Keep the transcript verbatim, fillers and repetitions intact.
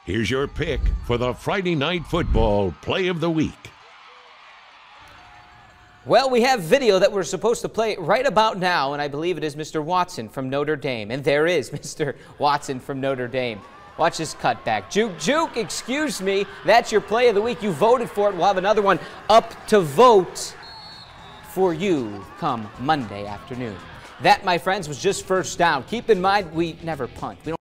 Here's your pick for the Friday Night Football Play of the Week. Well, we have video that we're supposed to play right about now, and I believe it is Mister Watson from Notre Dame. And there is Mister Watson from Notre Dame. Watch this cutback. Juke, Juke, excuse me. That's your play of the week. You voted for it. We'll have another one up to vote for you come Monday afternoon. That, my friends, was just first down. Keep in mind, we never punt. We don't